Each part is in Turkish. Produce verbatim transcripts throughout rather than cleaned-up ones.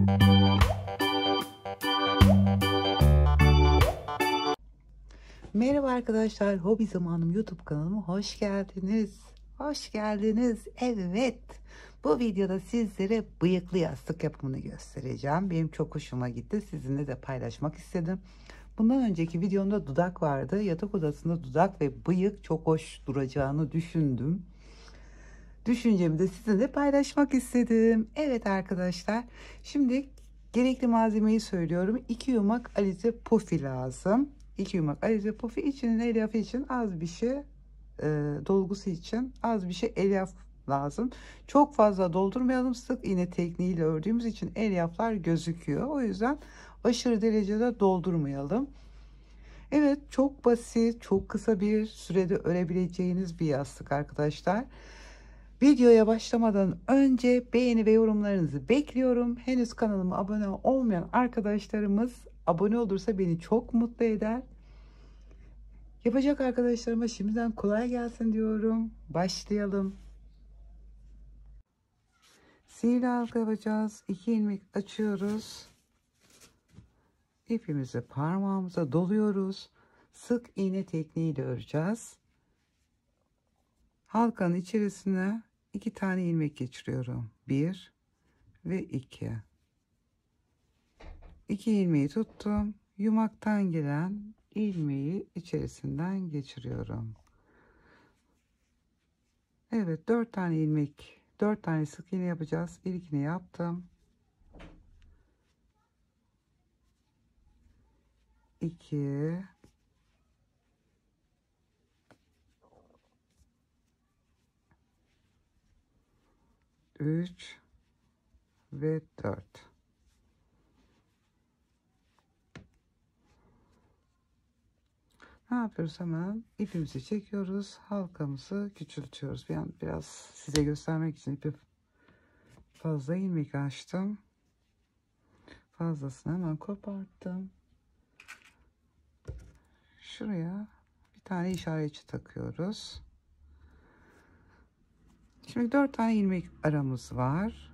Merhaba arkadaşlar, Hobi Zamanım YouTube kanalıma hoş geldiniz. Hoş geldiniz. Evet, bu videoda sizlere bıyıklı yastık yapımını göstereceğim. Benim çok hoşuma gitti. Sizinle de paylaşmak istedim. Bundan önceki videomda dudak vardı. Yatak odasında dudak ve bıyık çok hoş duracağını düşündüm. Düşüncemi de sizinle paylaşmak istedim. Evet arkadaşlar, şimdi gerekli malzemeyi söylüyorum. iki yumak alize pufi lazım. iki yumak alize pufi, içinin elyafı için az bir şey, e, dolgusu için az bir şey elyaf lazım. Çok fazla doldurmayalım, sık iğne tekniğiyle ördüğümüz için elyaflar gözüküyor. O yüzden aşırı derecede doldurmayalım. Evet, çok basit, çok kısa bir sürede örebileceğiniz bir yastık arkadaşlar. Videoya başlamadan önce beğeni ve yorumlarınızı bekliyorum. Henüz kanalıma abone olmayan arkadaşlarımız abone olursa beni çok mutlu eder. Yapacak arkadaşlarıma şimdiden kolay gelsin diyorum. Başlayalım. Sihirli halka yapacağız. İki ilmek açıyoruz. İpimizi parmağımıza doluyoruz. Sık iğne tekniğiyle öreceğiz. Halkanın içerisine iki tane ilmek geçiriyorum. Bir ve iki. İki ilmeği tuttum. Yumaktan gelen ilmeği içerisinden geçiriyorum. Evet, dört tane ilmek, dört tane sık iğne yapacağız. İlkini yaptım. iki, üç ve dört. Ne yapıyoruz? Hemen ipimizi çekiyoruz. Halkamızı küçültüyoruz. Ben biraz size göstermek için ipi fazla ilmek açtım. Fazlasını hemen koparttım. Şuraya bir tane işaretçi takıyoruz. Şimdi dört tane ilmek aramız var.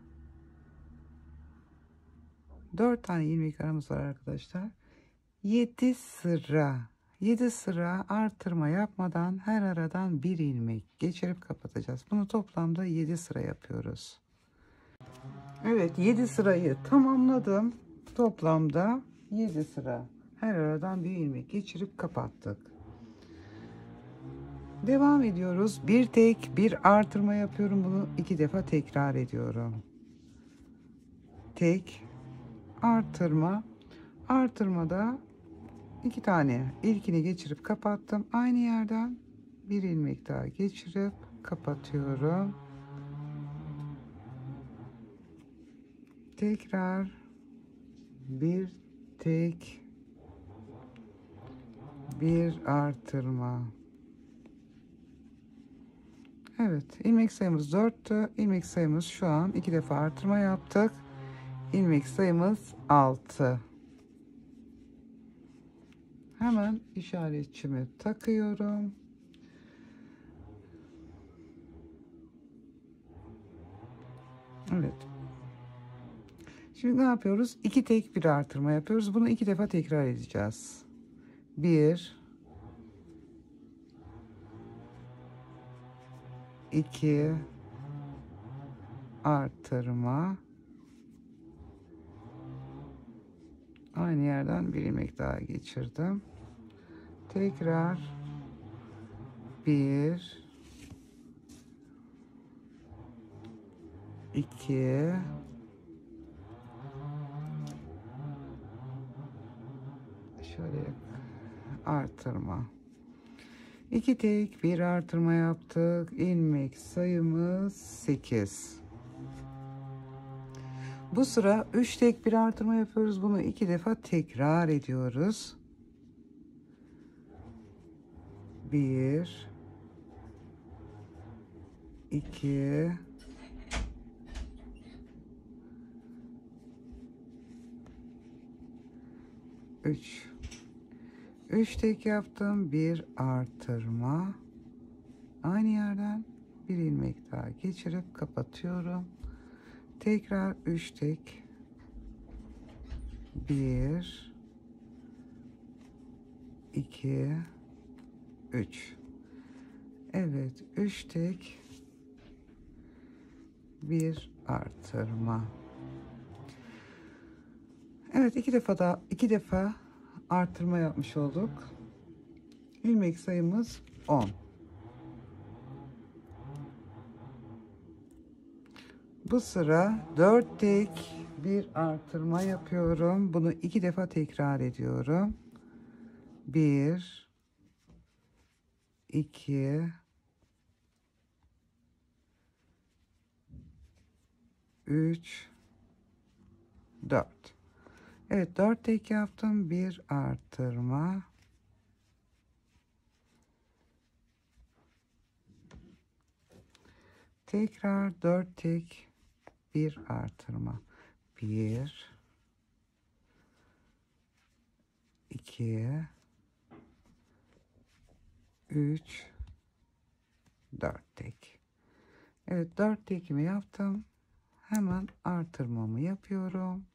dört tane ilmek aramız var arkadaşlar. yedi sıra. yedi sıra artırma yapmadan her aradan bir ilmek geçirip kapatacağız. Bunu toplamda yedi sıra yapıyoruz. Evet, yedi sırayı tamamladım. Toplamda yedi sıra. Her aradan bir ilmek geçirip kapattık. Devam ediyoruz. Bir tek bir artırma yapıyorum. Bunu iki defa tekrar ediyorum. Tek artırma. Artırmada iki tane ilkini geçirip kapattım. Aynı yerden bir ilmek daha geçirip kapatıyorum. Tekrar bir tek bir artırma. Evet, ilmek sayımız dörttü. İlmek sayımız şu an iki defa artırma yaptık. İlmek sayımız altı. Hemen işaretçimi takıyorum. Evet. Şimdi ne yapıyoruz? İki tek bir artırma yapıyoruz. Bunu iki defa tekrar edeceğiz. Bir, iki artırma. Aynı yerden bir ilmek daha geçirdim. Tekrar bir, iki, şöyle artırma. İki tek bir artırma yaptık. İlmek sayımız sekiz. Bu sıra üç tek bir artırma yapıyoruz. Bunu iki defa tekrar ediyoruz. Bir, iki, üç. üç tek yaptım. Bir artırma. Aynı yerden bir ilmek daha geçirip kapatıyorum. Tekrar üç tek bir, iki, üç. Evet, üç tek, bir artırma. Evet, iki defa da iki defa artırma yapmış olduk. İlmek sayımız on. Bu sıra dört tek, bir artırma yapıyorum. Bunu iki defa tekrar ediyorum. bir, iki, üç, dört. Evet, dört tek yaptım, bir artırma. Tekrar dört tek, bir artırma. bir, iki, üç, dört tek. Evet, dört tekimi yaptım. Hemen artırmamı yapıyorum.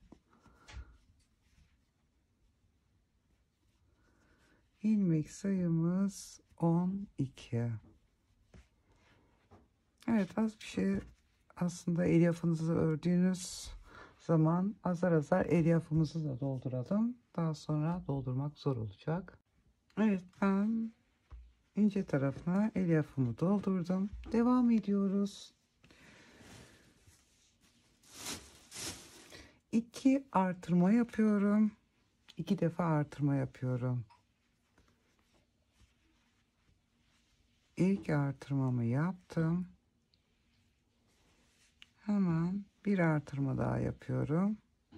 İlmek sayımız on iki. Evet, az bir şey aslında elyafınızı ördüğünüz zaman azar azar elyafımızı da dolduralım. Daha sonra doldurmak zor olacak. Evet, ben ince tarafına elyafımı doldurdum. Devam ediyoruz. iki artırma yapıyorum. iki defa artırma yapıyorum. İlk artırmamı yaptım. Hemen bir artırma daha yapıyorum.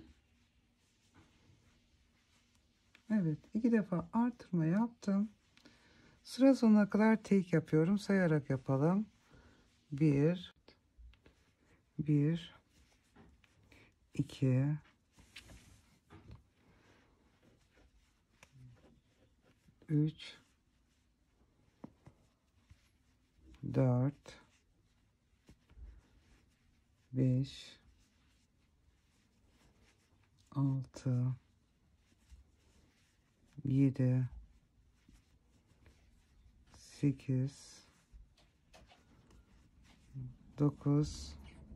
Evet, iki defa artırma yaptım. Sıra sonuna kadar tek yapıyorum. Sayarak yapalım. bir, bir, iki, üç, dört, beş, altı, yedi, sekiz, dokuz,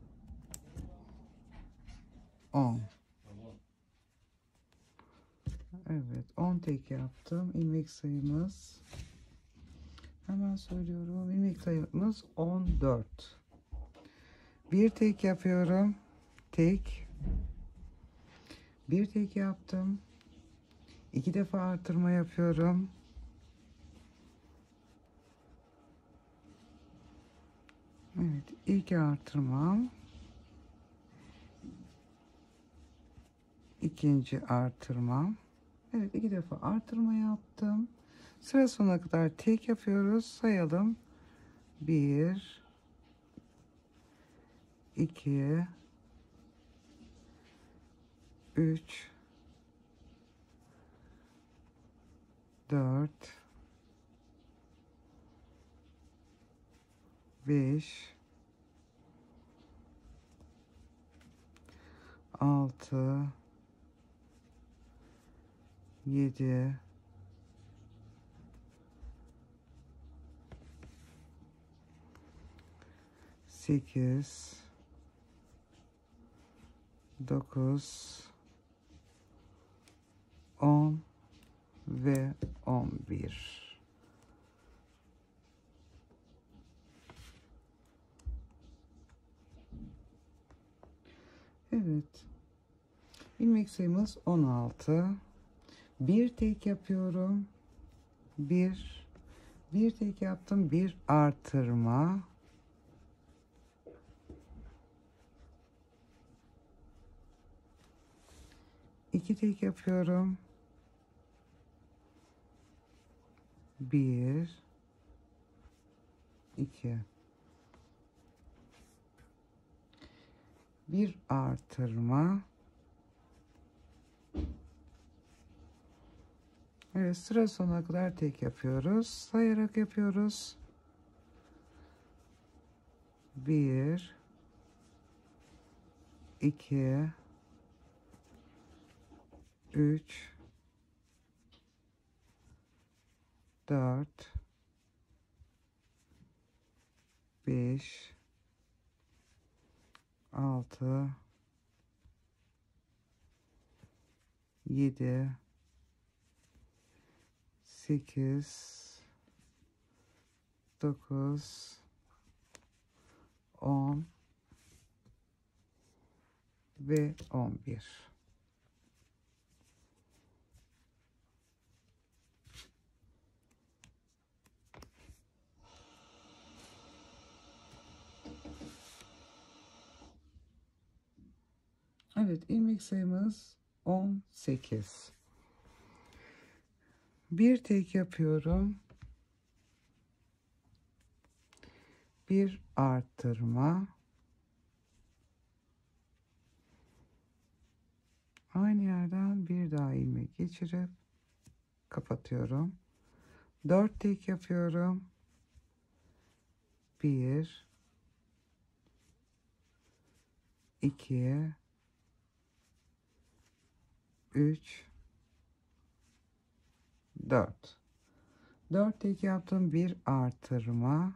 on. Evet, on tek yaptım. İlmek sayımız, hemen söylüyorum. İlmek sayımız on dört. Bir tek yapıyorum. Tek. Bir tek yaptım. İki defa artırma yapıyorum. Evet, ilk artırmam. İkinci artırmam. Evet, iki defa artırma yaptım. Sıra sonuna kadar tek yapıyoruz. Sayalım. bir, iki, üç, dört, beş, altı, yedi, sekiz, dokuz, on ve on bir. Evet. İlmek sayımız on altı. Bir tek yapıyorum. Bir, bir tek yaptım. Bir artırma. İki tek yapıyorum. Bir, iki. Bir artırma. Evet, sıra sonuna kadar tek yapıyoruz. Sayarak yapıyoruz. Bir, iki, üç, dört, beş, altı, yedi, sekiz, dokuz, on ve on bir. Evet, ilmek sayımız on sekiz. Bir tek yapıyorum. Bir arttırma. Aynı yerden bir daha ilmek geçirip kapatıyorum. dört tek yapıyorum. bir, iki, üç, dört. dört tek yaptım, bir artırma.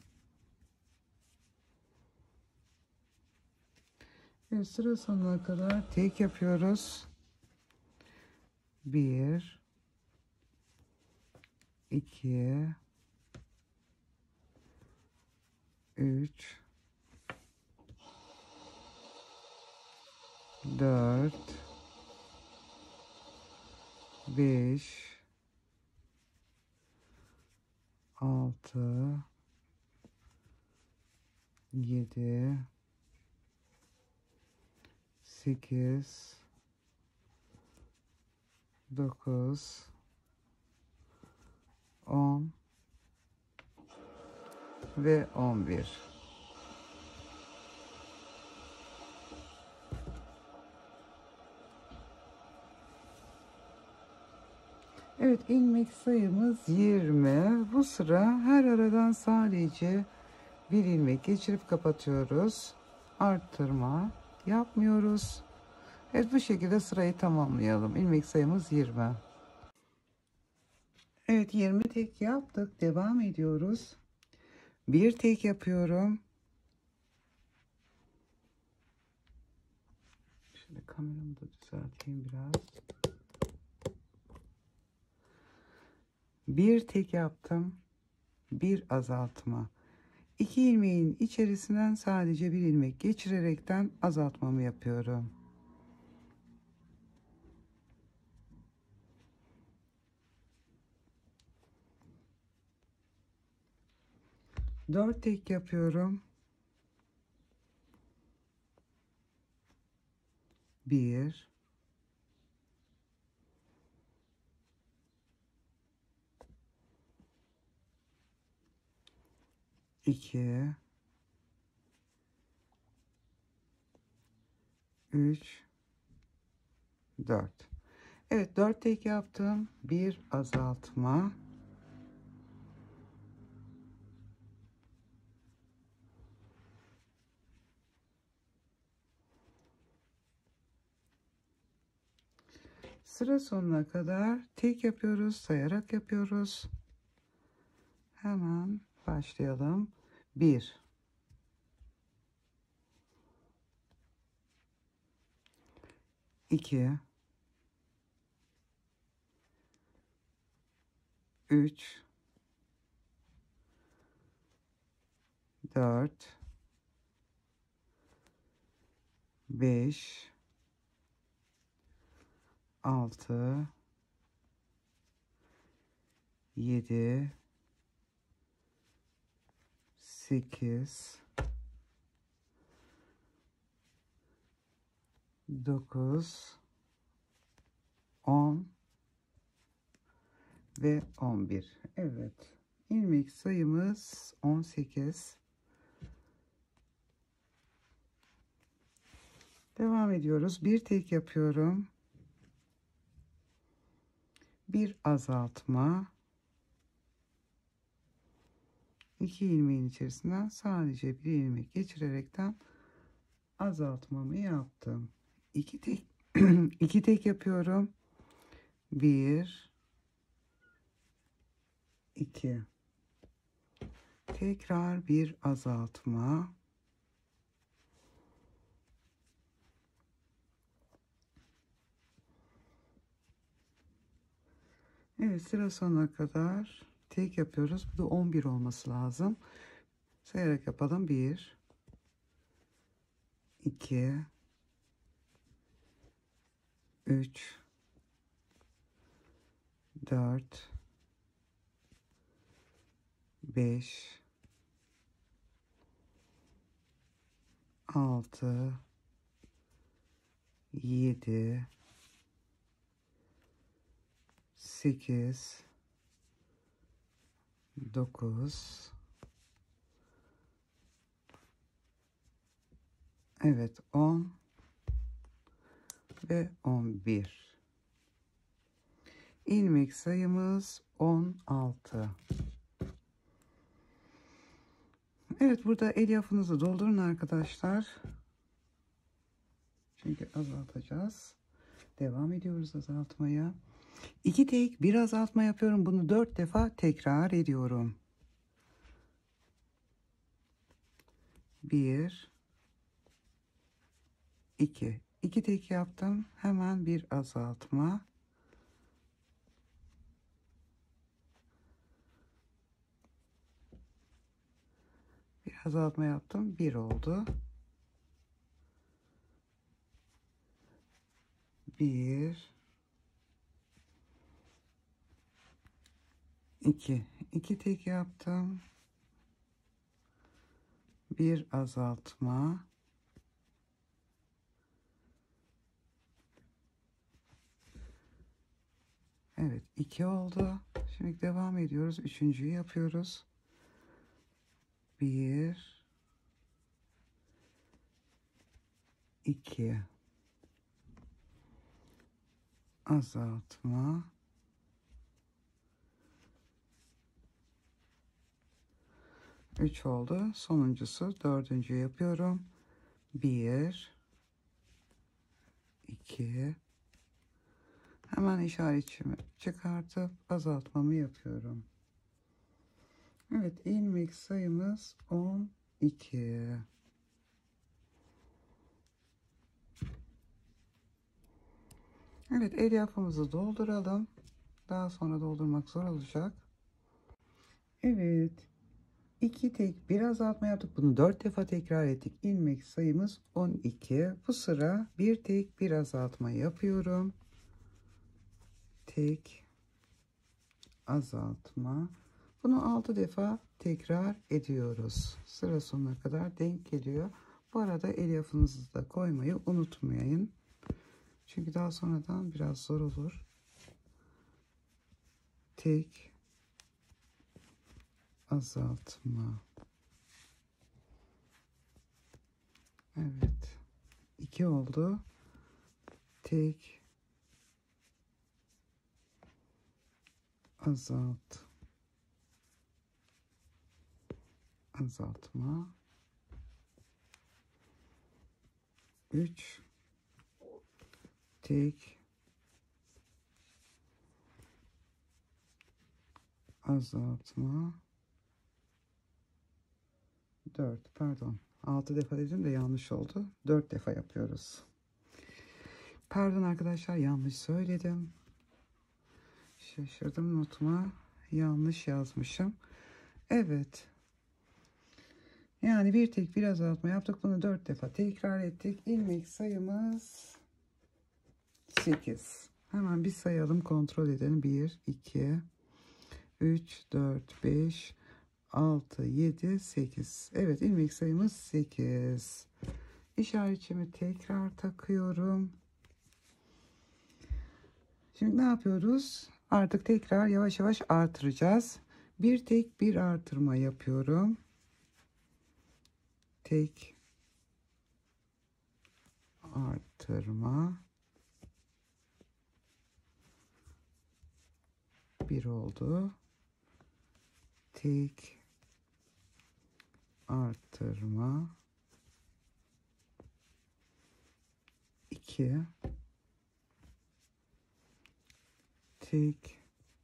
Ve sıra sonuna kadar tek yapıyoruz. bir, iki, üç, dört, beş, altı, yedi, sekiz, dokuz, on ve on bir. Evet, ilmek sayımız yirmi. Bu sıra her aradan sadece bir ilmek geçirip kapatıyoruz. Arttırma yapmıyoruz. Evet, bu şekilde sırayı tamamlayalım. İlmek sayımız yirmi. Evet, yirmi tek yaptık. Devam ediyoruz. Bir tek yapıyorum. Şimdi kameramı da düzelteyim biraz. Bir tek yaptım. Bir azaltma. İki ilmeğin içerisinden sadece bir ilmek geçirerekten azaltmamı yapıyorum. Dört tek yapıyorum. Bir, iki, üç, dört. Evet, dört tek yaptım. Bir azaltma. Sıra sonuna kadar tek yapıyoruz, sayarak yapıyoruz. Hemen başlayalım. Bir, iki, üç, dört, beş, altı, yedi, sekiz, dokuz, on ve on bir. Evet. İlmek sayımız on sekiz. Devam ediyoruz. Bir tek yapıyorum. Bir azaltma. İki ilmeğin içerisinden sadece bir ilmek geçirerekten azaltmamı yaptım. İki tek iki tek yapıyorum. bir, iki. Tekrar bir azaltma. Evet, sıra sonuna kadar tek yapıyoruz. Bu da on bir olması lazım. Sayarak yapalım. bir, iki, üç, dört, beş, altı, yedi, sekiz, dokuz. Evet, on ve on bir. İlmek sayımız on altı. Evet, burada elyafınızı doldurun arkadaşlar. Çünkü azaltacağız. Devam ediyoruz azaltmaya. İki tek bir azaltma yapıyorum. Bunu dört defa tekrar ediyorum. Bir, iki. İki tek yaptım. Hemen bir azaltma. Bir azaltma yaptım. Bir oldu. Bir, iki. İki tek yaptım. Bir azaltma. Evet, iki oldu. Şimdi devam ediyoruz. Üçüncüyü yapıyoruz. Bir, iki. Azaltma. Üç oldu. Sonuncusu dördüncü yapıyorum. Bir, iki. Hemen işaretimi çıkartıp azaltmamı yapıyorum. Evet, ilmek sayımız on iki. Evet, elyafımızı dolduralım. Daha sonra doldurmak zor olacak. Evet, iki tek bir azaltma yaptık. Bunu dört defa tekrar ettik. İlmek sayımız on iki. Bu sıra bir tek bir azaltma yapıyorum. Tek azaltma. Bunu altı defa tekrar ediyoruz. Sıra sonuna kadar denk geliyor. Bu arada elyafınızı da koymayı unutmayın. Çünkü daha sonradan biraz zor olur. Tek azaltma. Evet. iki oldu. Tek azalt. Azaltma. üç. Tek azaltma. dört. Pardon. altı defa dedim de yanlış oldu. dört defa yapıyoruz. Pardon arkadaşlar, yanlış söyledim. Şaşırdım, notuma yanlış yazmışım. Evet. Yani bir tek bir azaltma yaptık. Bunu dört defa tekrar ettik. İlmek sayımız sekiz. Hemen bir sayalım, kontrol edelim. bir, iki, üç, dört, beş, altı, yedi, sekiz. Evet, ilmek sayımız sekiz. İşaretimi tekrar takıyorum. Şimdi ne yapıyoruz? Artık tekrar yavaş yavaş artıracağız. Bir tek bir artırma yapıyorum. Tek artırma. Bir oldu. Tek artırma. iki. tek,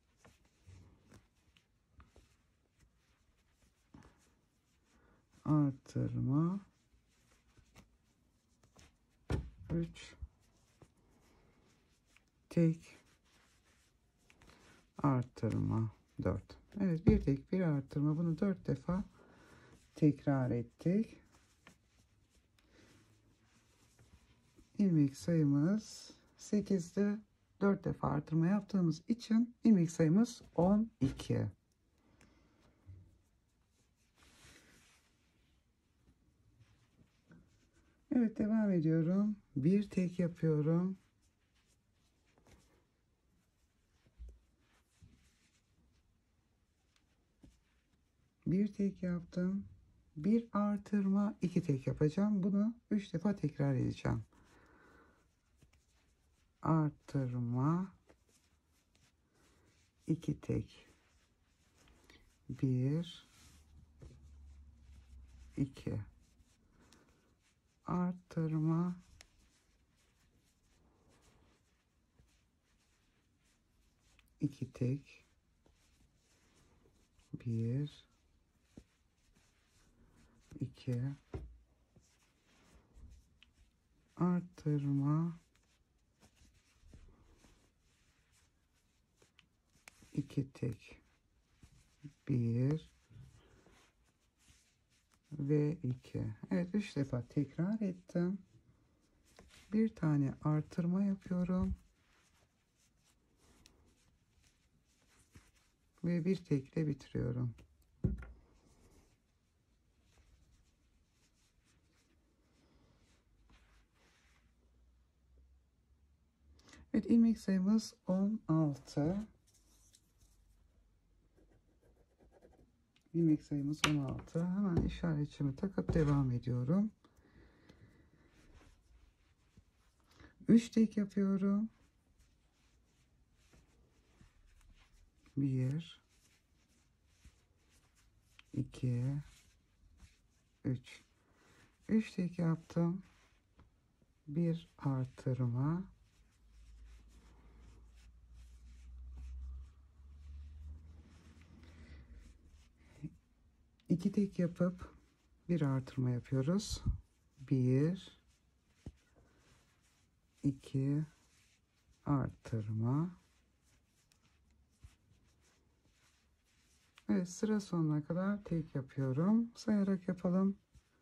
artırma, üç, tek, artırma, dört. Evet, bir tek bir artırma, bunu dört defa tekrar ettik. İlmek sayımız sekizde dört defa artırma yaptığımız için ilmek sayımız on iki. Evet, devam ediyorum. Bir tek yapıyorum. Bir tek yaptım. Bir artırma, iki tek yapacağım. Bunu üç defa tekrar edeceğim. Artırma, iki tek, bir, iki, artırma, iki tek, bir, iki, artırma, iki tek, bir ve iki. Evet, üç defa tekrar ettim. Bir tane artırma yapıyorum ve bir tekle bitiriyorum. Evet, ilmek sayımız on altı. İlmek sayımız on altı. Hemen işaretimi takıp devam ediyorum. üç tek yapıyorum. bir, iki, üç. üç tek yaptım. Bir artırma. iki tek yapıp bir artırma yapıyoruz. bir, iki, artırma. Evet, sıra sonuna kadar tek yapıyorum. Sayarak yapalım.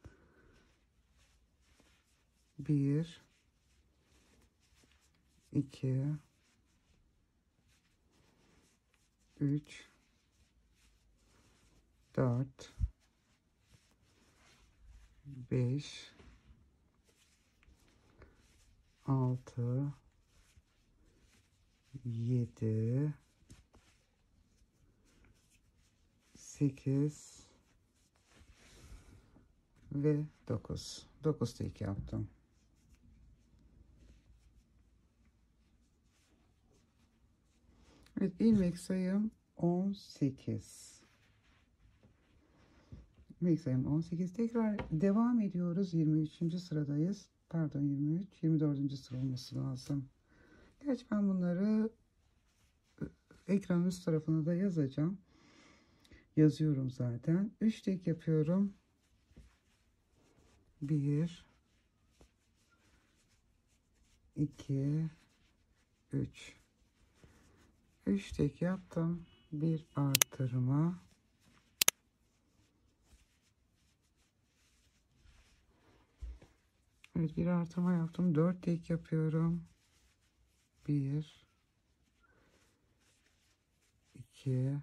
bir, iki, üç, dört, beş, altı, yedi, sekiz ve dokuz. dokuz tek yaptım. Evet, ilmek sayım on sekiz. İlmek sayım on sekiz. Tekrar devam ediyoruz. yirmi üçüncü sıradayız. Pardon, yirmi üç, yirmi dördüncü sıra olması lazım. Gerçi ben bunları ekranın üst tarafına da yazacağım. Yazıyorum zaten. üç tek yapıyorum. bir, iki, üç. üç tek yaptım. Bir artırma. Evet, bir artırma yaptım. dört tek yapıyorum. bir, iki,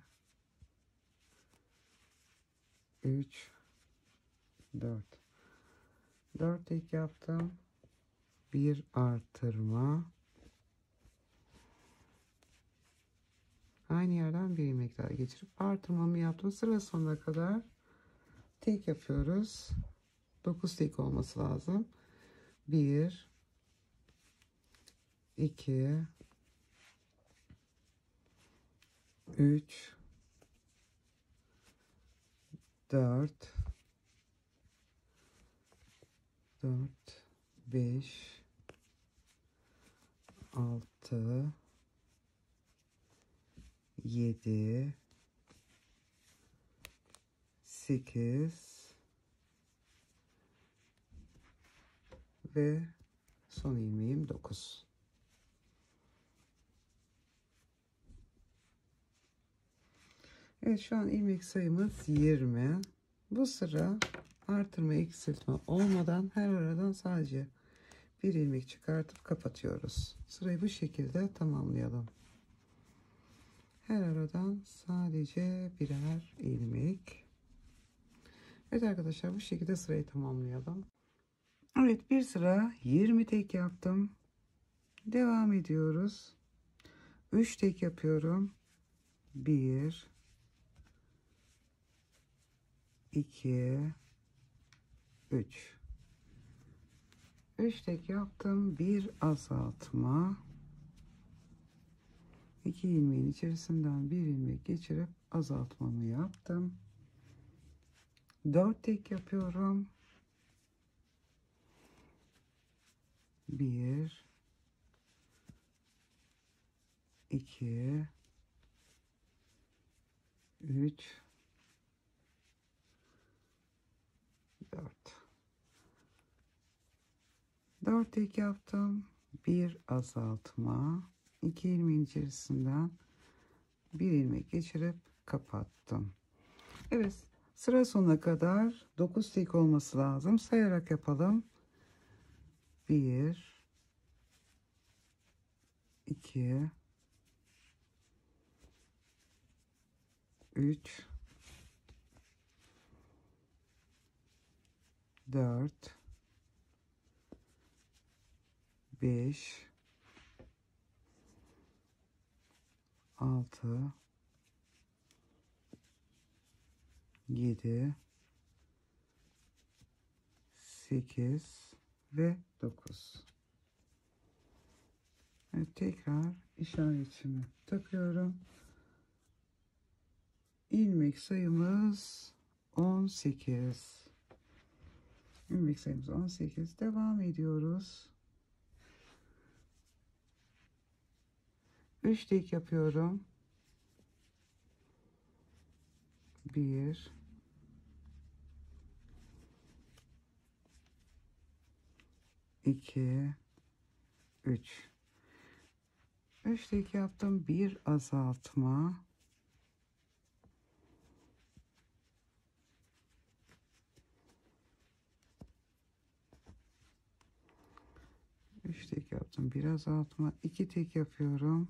üç, dört. dört tek yaptım. Bir artırma. Aynı yerden bir ilmek daha geçirip artırmamı yaptım. Sıra sonuna kadar tek yapıyoruz. dokuz tek olması lazım. bir, iki, üç, dört, dört, beş, altı, yedi, sekiz ve son ilmeğim dokuz. Evet, şu an ilmek sayımız yirmi. Bu sıra artırma eksiltme olmadan her aradan sadece bir ilmek çıkartıp kapatıyoruz. Sırayı bu şekilde tamamlayalım. Her aradan sadece birer ilmek. Evet arkadaşlar, bu şekilde sırayı tamamlayalım. Evet, bir sıra yirmi tek yaptım. Devam ediyoruz. üç tek yapıyorum. bir, iki, üç. üç tek yaptım. Bir azaltma. iki ilmeğin içerisinden bir ilmek geçirip azaltmamı yaptım. dört tek yapıyorum. bir, iki, üç, dört. dört tek yaptım. Bir azaltma. iki ilmeğin içerisinden bir ilmek geçirip kapattım. Evet, sıra sonuna kadar dokuz tek olması lazım. Sayarak yapalım. bir, iki, üç, dört, beş, altı, yedi, sekiz ve dokuz. Evet, tekrar işaretimi takıyorum. İlmek sayımız on sekiz. İlmek sayımız on sekiz. Devam ediyoruz. üç tek yapıyorum. bir, iki, üç. üç tek yaptım. Bir azaltma. üç tek yaptım. Bir azaltma. iki tek yapıyorum.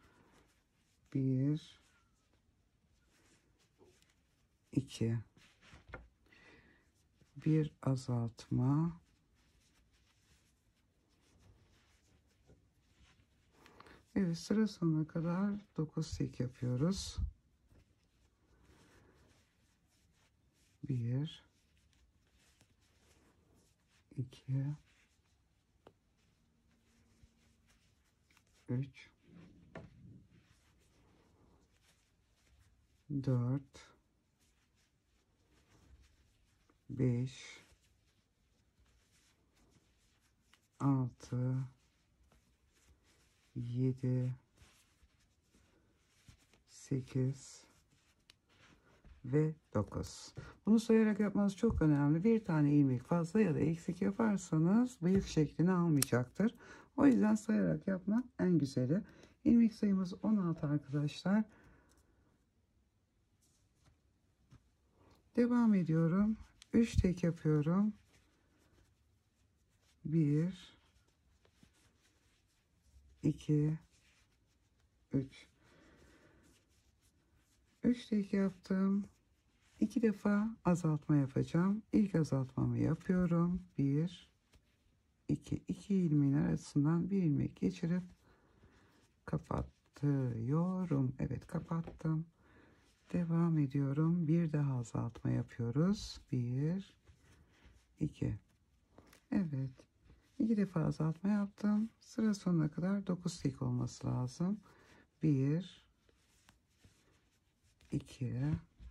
bir, iki. Bir azaltma. Evet, sıra sonuna kadar dokuz tek yapıyoruz. bir, iki, üç, dört, beş, altı, yedi, sekiz ve dokuz. Bunu sayarak yapmanız çok önemli. Bir tane ilmek fazla ya da eksik yaparsanız bıyık şeklini almayacaktır. O yüzden sayarak yapmak en güzeli. İlmek sayımız on altı arkadaşlar. Devam ediyorum. üç tek yapıyorum. bir, iki, üç. üç tek yaptım. iki defa azaltma yapacağım. İlk azaltmamı yapıyorum. bir, iki. iki ilmeğin arasından bir ilmek geçirip kapatıyorum. Evet, kapattım. Devam ediyorum. Bir daha azaltma yapıyoruz. bir, iki. Evet. iki defa azaltma yaptım. Sıra sonuna kadar dokuz tek olması lazım. bir, iki,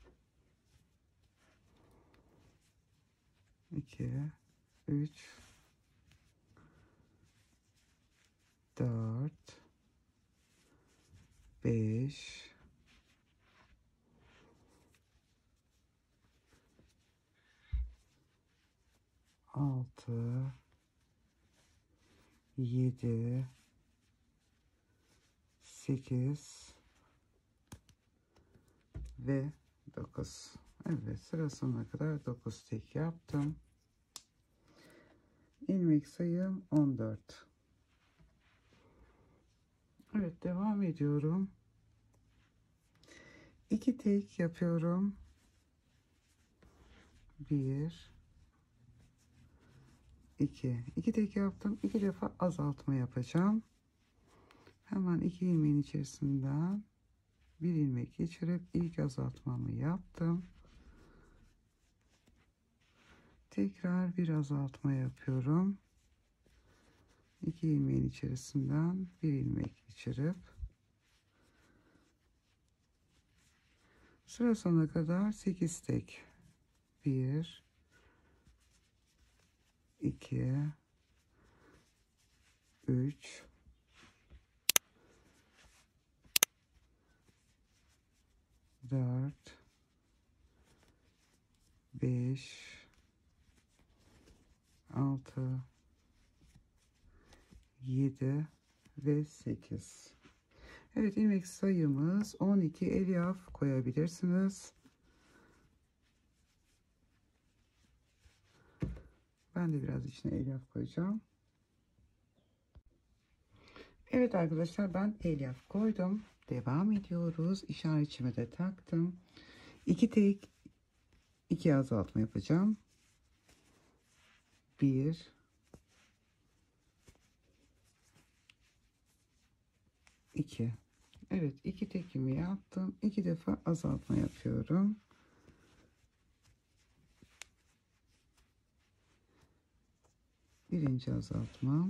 iki, üç, dört, beş, altı, yedi, sekiz ve dokuz. Evet, sıra sonuna kadar dokuz tek yaptım. İlmek sayım on dört. Evet, devam ediyorum. iki tek yapıyorum. bir, iki. iki tek yaptım. iki defa azaltma yapacağım. Hemen iki ilmeğin içerisinden bir ilmek geçirip ilk azaltmamı yaptım. Tekrar bir azaltma yapıyorum. iki ilmeğin içerisinden bir ilmek geçirip sıra sonuna kadar sekiz tek. bir, iki, üç, dört, beş, altı, yedi ve sekiz. Evet, ilmek sayımız on iki. Elyaf koyabilirsiniz. Ben de biraz içine elyaf koyacağım. Evet arkadaşlar, ben elyaf koydum. Devam ediyoruz. İşaretimi de taktım. iki tek, iki azaltma yapacağım. bir, iki. Evet, iki tekimi yaptım. iki defa azaltma yapıyorum. Birinci azaltmam.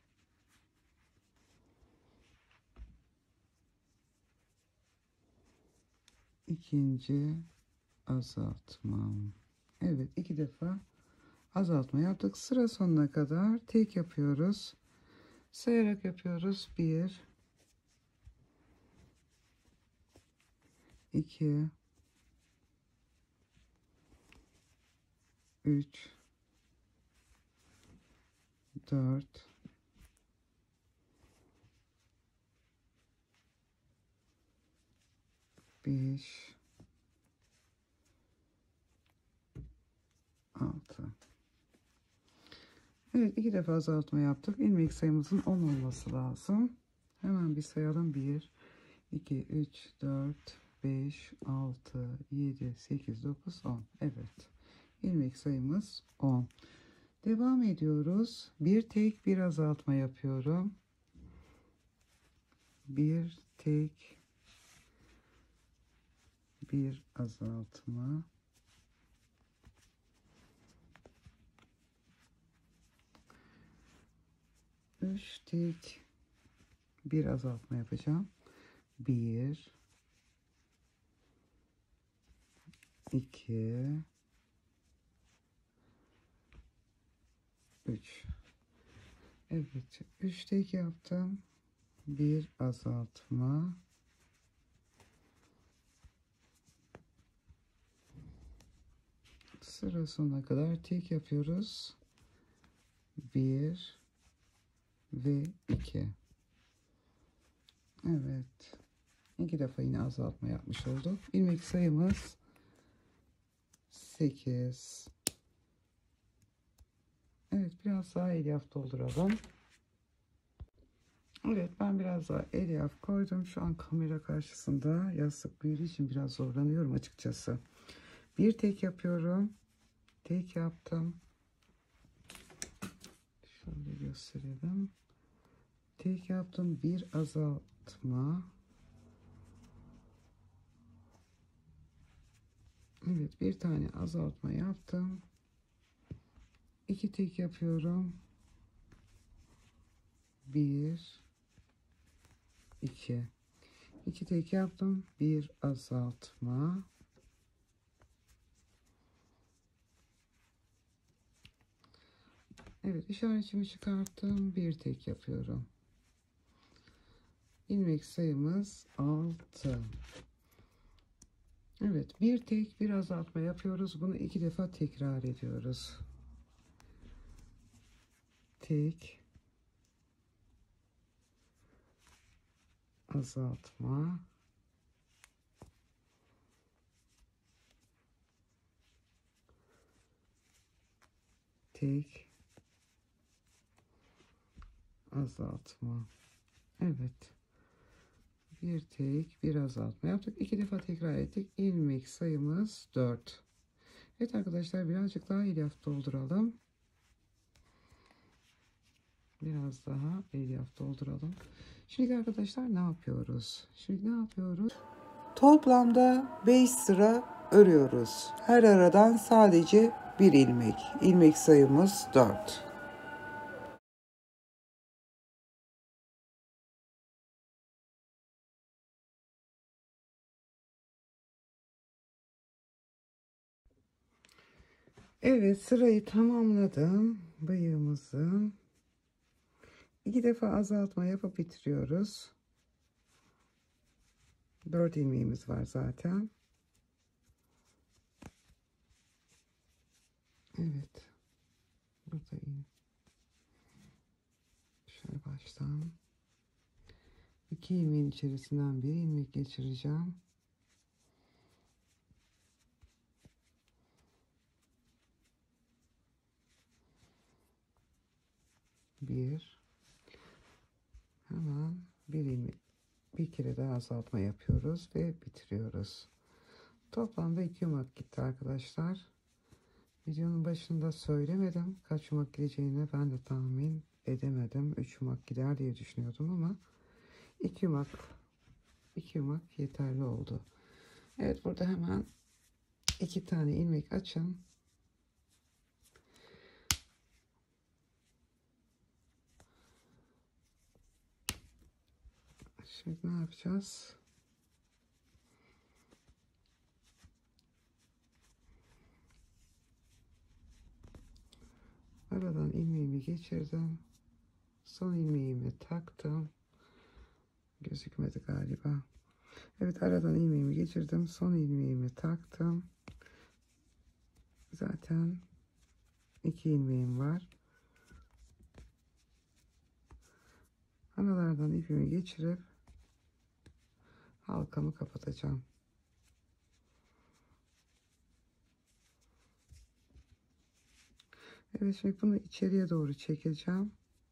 İkinci azaltmam. Evet, iki defa azaltma yaptık. Sıra sonuna kadar tek yapıyoruz. Sayarak yapıyoruz. bir, iki, üç, dört, beş, altı. Evet, iki defa azaltma yaptık. İlmek sayımızın on olması lazım. Hemen bir sayalım. bir, iki, üç, dört, beş, altı, yedi, sekiz, dokuz, on. Evet. İlmek sayımız on. Devam ediyoruz. Bir tek bir azaltma yapıyorum. Bir tek bir azaltma. Üç tek bir azaltma yapacağım. Bir, iki, üç. Evet, üç tek yaptım. Bir azaltma. Sıra sonuna kadar tek yapıyoruz. Bir ve iki. Evet. İki defa yine azaltma yapmış olduk. İlmek sayımız sekiz. Evet, biraz daha elyaf dolduralım. Evet, ben biraz daha elyaf koydum. Şu an kamera karşısında yastık büyüdüğü için biraz zorlanıyorum açıkçası. Bir tek yapıyorum. Tek yaptım. Şöyle gösterelim. Tek yaptım. Bir azaltma. Evet, bir tane azaltma yaptım. İki tek yapıyorum. Bir, iki. İki tek yaptım. Bir azaltma. Evet, işaretimi çıkarttım. Bir tek yapıyorum. İlmek sayımız altı. Evet, bir tek bir azaltma yapıyoruz. Bunu iki defa tekrar ediyoruz. tek, azaltma, tek, azaltma. Evet. Bir tek, bir azaltma yaptık. İki defa tekrar ettik. İlmek sayımız dört. Evet arkadaşlar, birazcık daha elyaf dolduralım. Biraz daha elyaf dolduralım. Şimdi arkadaşlar ne yapıyoruz? Şimdi ne yapıyoruz? Toplamda beş sıra örüyoruz. Her aradan sadece bir ilmek. İlmek sayımız dört. Evet, sırayı tamamladım. Bıyığımızın iki defa azaltma yapıp bitiriyoruz. dört ilmeğimiz var zaten. Evet. Buradayım. Şöyle baştan. iki ilmeğin içerisinden bir ilmek geçireceğim. Bir. Hemen bir ilmek. Bir kere daha azaltma yapıyoruz ve bitiriyoruz. Toplamda iki yumak gitti arkadaşlar. Videonun başında söylemedim. Kaç yumak gideceğini ben de tahmin edemedim. üç yumak gider diye düşünüyordum ama iki yumak iki yumak yeterli oldu. Evet, burada hemen iki tane ilmek açın. Şimdi ne yapacağız? Aradan ilmeğimi geçirdim. Son ilmeğimi taktım. Gözükmedi galiba. Evet, aradan ilmeğimi geçirdim. Son ilmeğimi taktım. Zaten iki ilmeğim var. Aralardan ipimi geçirip halkamı kapatacağım. Evet, şimdi bunu içeriye doğru çekeceğim.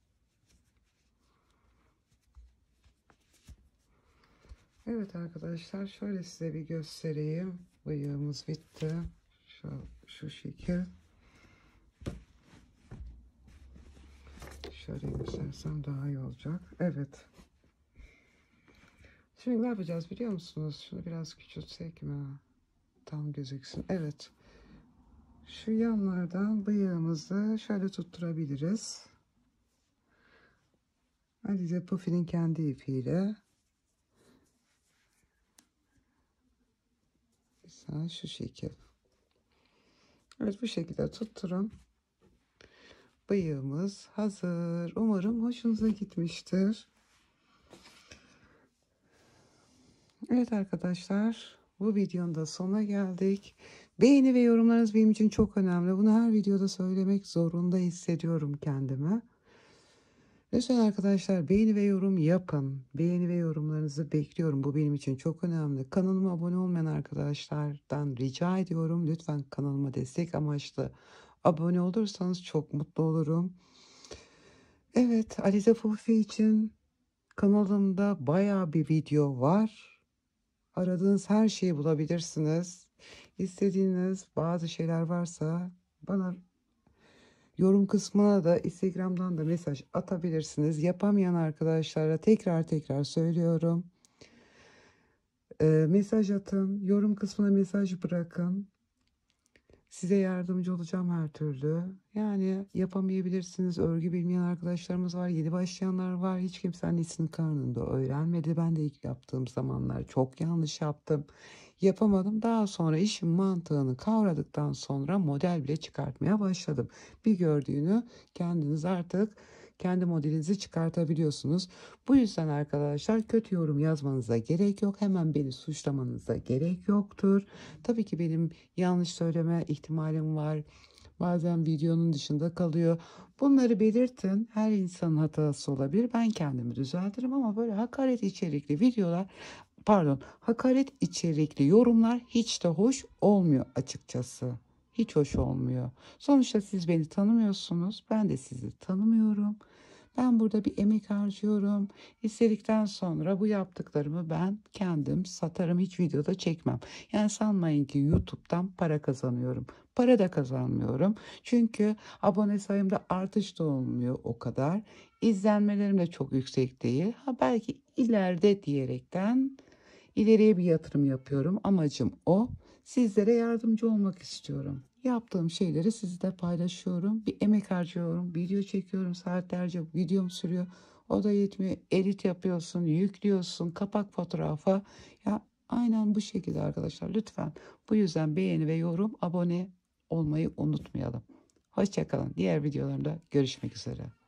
Evet arkadaşlar, şöyle size bir göstereyim. Bıyığımız bitti. Şu, şu şekil. Şöyle göstersem daha iyi olacak. Evet. Şimdi ne yapacağız biliyor musunuz? Şunu biraz küçültsek mi? Tam gözüksün. Evet. Şu yanlardan bıyığımızı şöyle tutturabiliriz. Alize Pufi'nin kendi ipiyle. Mesela şu şekil. Evet, bu şekilde tutturun. Bıyığımız hazır. Umarım hoşunuza gitmiştir. Evet arkadaşlar, bu videonun da sonuna geldik. Beğeni ve yorumlarınız benim için çok önemli. Bunu her videoda söylemek zorunda hissediyorum kendimi. Lütfen arkadaşlar beğeni ve yorum yapın. Beğeni ve yorumlarınızı bekliyorum. Bu benim için çok önemli. Kanalıma abone olmayan arkadaşlardan rica ediyorum. Lütfen kanalıma destek amaçlı abone olursanız çok mutlu olurum. Evet, Alize Pufi için kanalımda bayağı bir video var. Aradığınız her şeyi bulabilirsiniz. İstediğiniz bazı şeyler varsa bana yorum kısmına da Instagram'dan da mesaj atabilirsiniz. Yapamayan arkadaşlara tekrar tekrar söylüyorum. Ee, mesaj atın. Yorum kısmına mesaj bırakın. Size yardımcı olacağım her türlü. Yani yapamayabilirsiniz. Örgü bilmeyen arkadaşlarımız var. Yeni başlayanlar var. Hiç kimse annesinin karnında öğrenmedi. Ben de ilk yaptığım zamanlar çok yanlış yaptım. Yapamadım. Daha sonra işin mantığını kavradıktan sonra model bile çıkartmaya başladım. Bir gördüğünü kendiniz artık kendi modelinizi çıkartabiliyorsunuz. Bu yüzden arkadaşlar kötü yorum yazmanıza gerek yok. Hemen beni suçlamanıza gerek yoktur. Tabii ki benim yanlış söyleme ihtimalim var. Bazen videonun dışında kalıyor. Bunları belirtin. Her insanın hatası olabilir. Ben kendimi düzeltirim ama böyle hakaret içerikli videolar, pardon, hakaret içerikli yorumlar hiç de hoş olmuyor açıkçası. Hiç hoş olmuyor. Sonuçta siz beni tanımıyorsunuz. Ben de sizi tanımıyorum. Ben burada bir emek harcıyorum. İstedikten sonra bu yaptıklarımı ben kendim satarım. Hiç videoda çekmem. Yani sanmayın ki YouTube'dan para kazanıyorum. Para da kazanmıyorum. Çünkü abone sayımda artış da olmuyor o kadar. İzlenmelerim de çok yüksek değil. Ha belki ileride diyerekten ileriye bir yatırım yapıyorum. Amacım o. Sizlere yardımcı olmak istiyorum. Yaptığım şeyleri sizle paylaşıyorum. Bir emek harcıyorum. Video çekiyorum. Saatlerce videom sürüyor. O da yetmiyor. Edit yapıyorsun, yüklüyorsun, kapak fotoğrafa. Ya aynen bu şekilde arkadaşlar. Lütfen bu yüzden beğeni ve yorum, abone olmayı unutmayalım. Hoşça kalın. Diğer videolarımda görüşmek üzere.